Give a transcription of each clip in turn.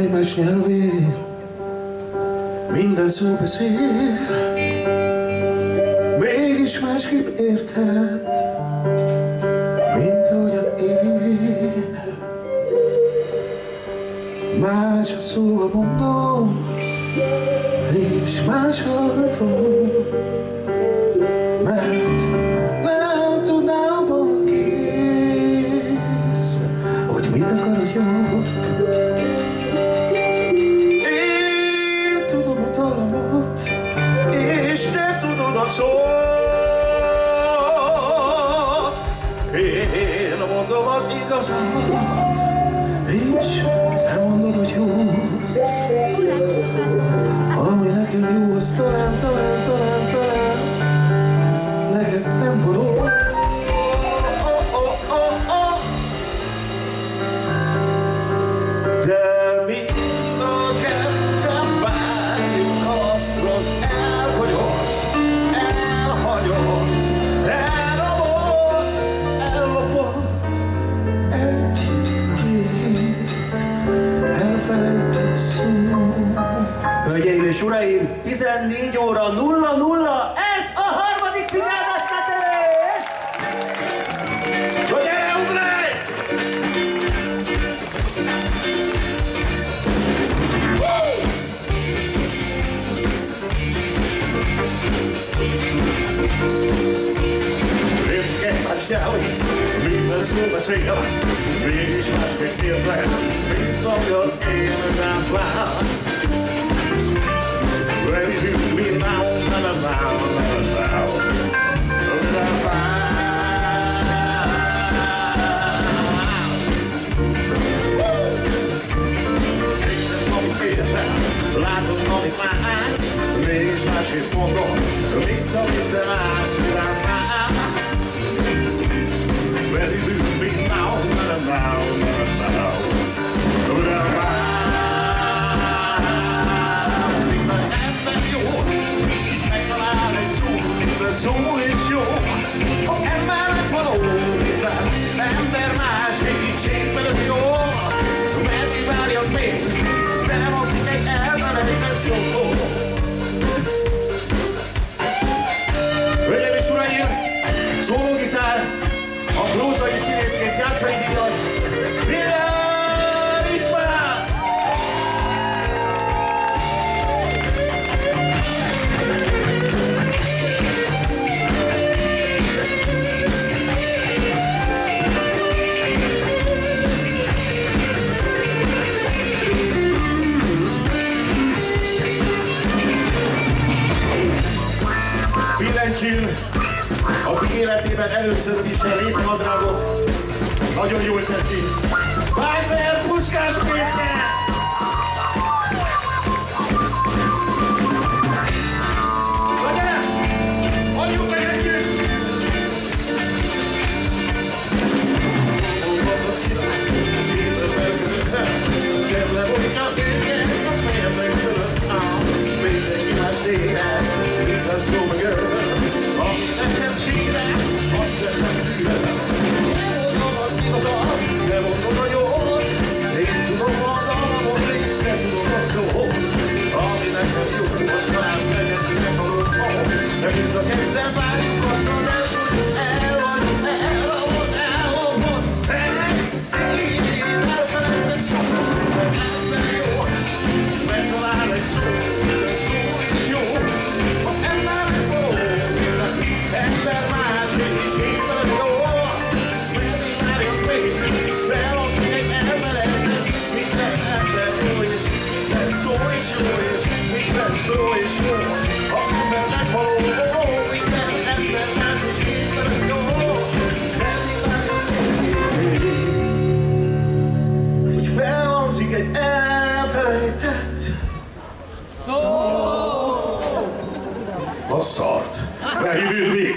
egymás nyelvén minden szó beszél, mégis másképp érted, mint ahogyan én. Más a szó, mondom, és más hallgatom, mert nem tudnám kész, hogy mit akarjak. Én tudom a dallamot, és te tudod a szót. Én mondom az igazat, és te mondod, hogy jót. Ami nekem jó, az talán neked nem való. De mind a ketten várjuk azt az elhagyott, ellopott egy-két elfelejtett szó. Hölgyeim és uraim, 14 óra 00, ez a harmadik figyelmeztetés! Na gyere, ugrálj! Értjük egymás nyelvét, minden szó beszél, mégis másképp érted, mint ahogyan én nem lát. Ready to be now, now. Látod, amit látsz, mégis másképp mondom, mint amit te látsz, rám. Ready to be now, now. Szó is jó, ha embernek való, ember más segítségben jó, meddig várjak még, nem hangzik egy elfelejtett szó. Hölgyeim és uraim, szólógitár, a prózai színészként Jászai díjas, Miller István! Billentyűn, aki életében először visel rétnadrágot, nagyon jól teszi. Vájfer Puskás Péter! Na gyere! Adjuk meg együtt! Csendben folyik a tények a fejemben között. Mindenki más élet, mint a szó mögött. Amit nekem szíve, azt nekem szíve. Nem mondom az igazat, de mondom a jót. Én tudom a dallamot, és te tudod a szót. Ami nekem jó, az talán nekem való. De mint a ketten várjuk, akkor nem tudjuk elhagyni, elhagyni. Elfelejtett szó, ember jó, megtalál egy szó, de szó is jó. Ha embernek való, ember más, és éppen jó. Meddig várjak még, felhozni egy elfelejtett. Minden ember jó, és minden szó is jó, és minden szó is jó. Ha embernek való, minden ember más, és éppen jó. Meddig várjak még, hogy felhangzik egy elfelejtett szó. A szart, behívjuk mi?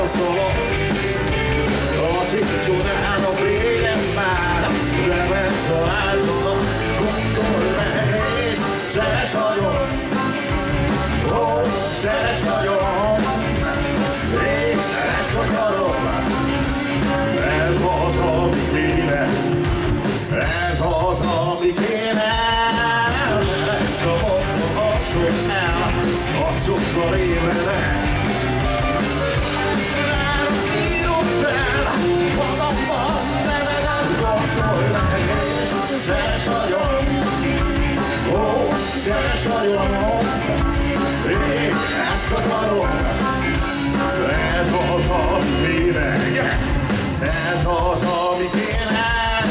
szólt. Az így csodálom régen már, de megtaláltam, gondolj meg, és szeres vagyok. Ó, szeres vagyok, én ezt akarom. Ez az, ami kéne, ez az, ami kéne. Ezt a mondom, asszony el, a cukor évenek. Rárom írom fel, magamban nevedem, gondolj meg, és szeres vagyok. Ó, szeres vagyok, én ezt akarom. Ez az, ami kéne, ez az, ami kéne.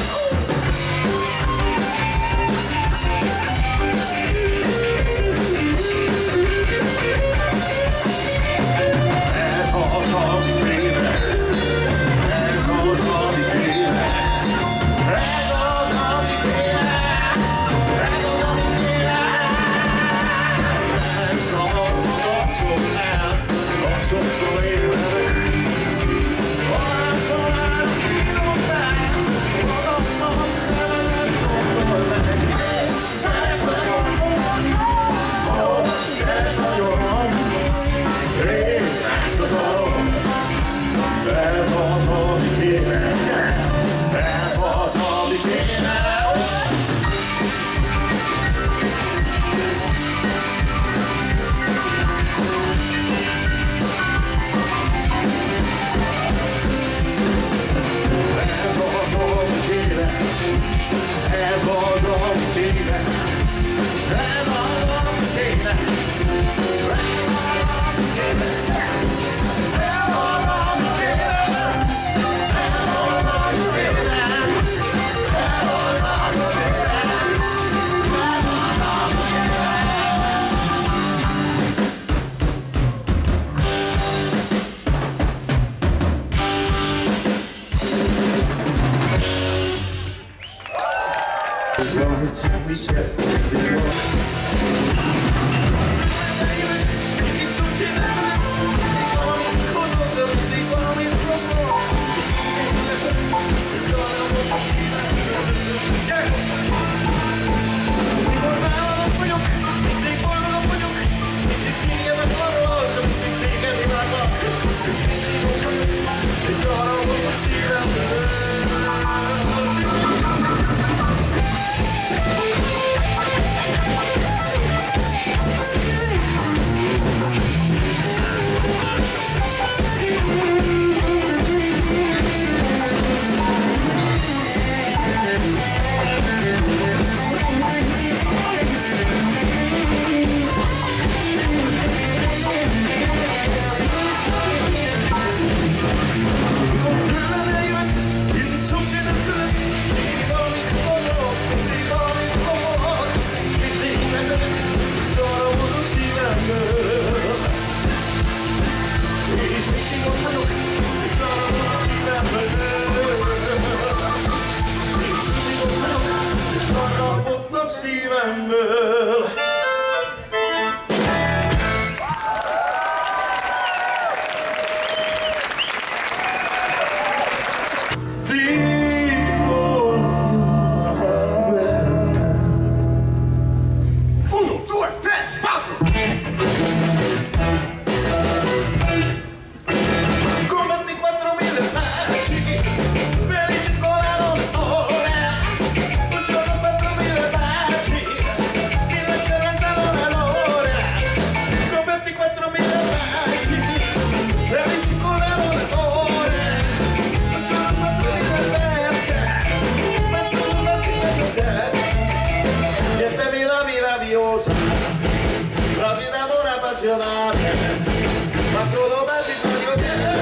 Ma solo belli voglio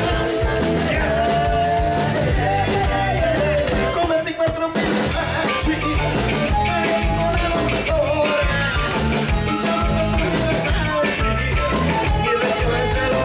come ti 4.000 baci ci volevano ora un giorno per baci mi vecchio angelo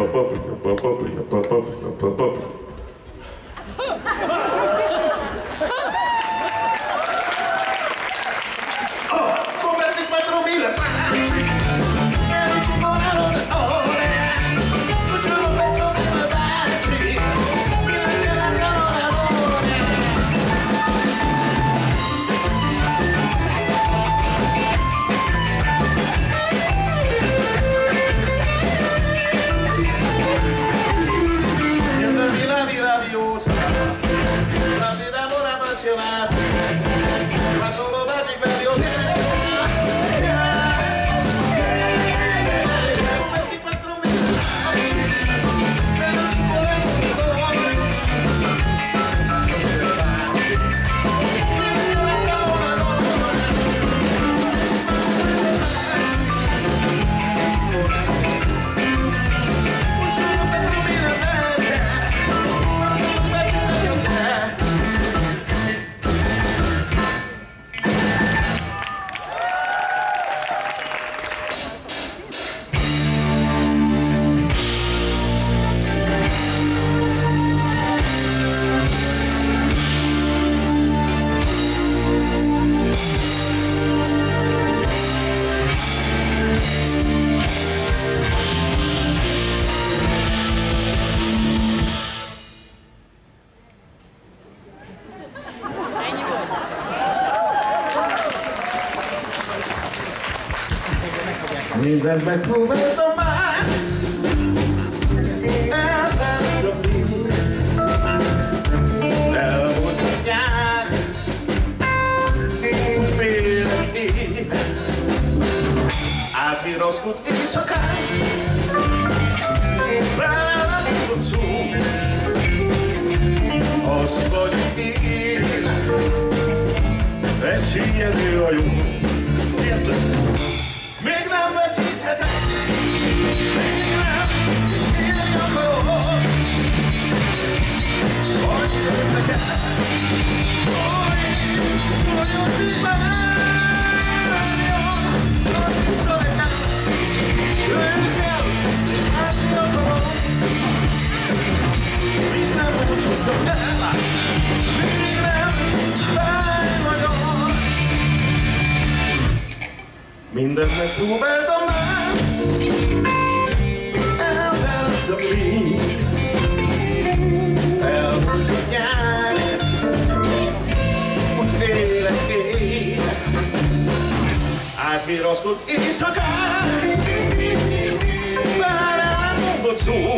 Mindent megpróbáltam már, elfelejtem, elmúlt a nyár, úgy félek én, átvirasztott éjszakán, belelátott szó, az vagyok én, egy híjedő hajó. Még nem veszíthetek, még nem élni akarok. Hogy jönnek el, hogy várjon, hogy visszanek el, jöjjön el, látni akarok. Még nem búcsúztam el, még nem fáj vagyok. Mindent megpróbáltam már, elfelejtem még, elmúlt a nyár, úgy félek én, átvirasztott éjszakán, bár elmondott szó,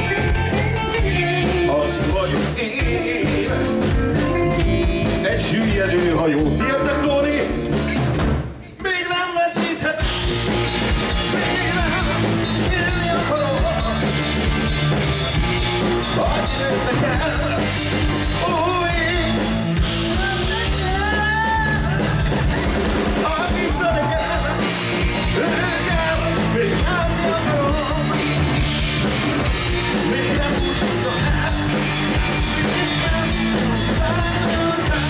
az vagyok én, egy süllyedő hajó. Tiédnek, Tóni? Veszíthetek, még nem élni akarok. Hogy jönnek el, hogy visszanek el, még látni akarom. Még nem búcsúztam el, még nem várjon el.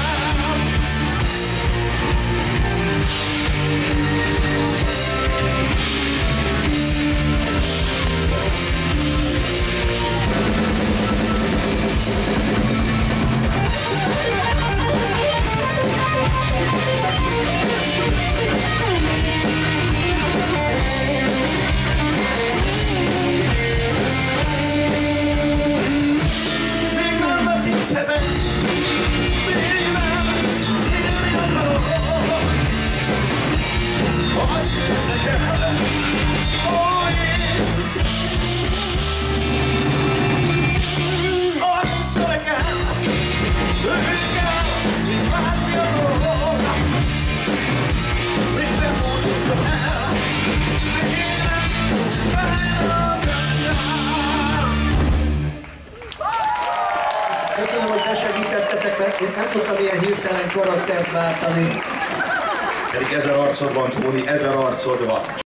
Köszönöm, hogy besegítettetek, mert én nem tudtam ilyen hirtelen karaktert váltani. Pedig 1000 arcod van, Tóni, 1000 arcod van.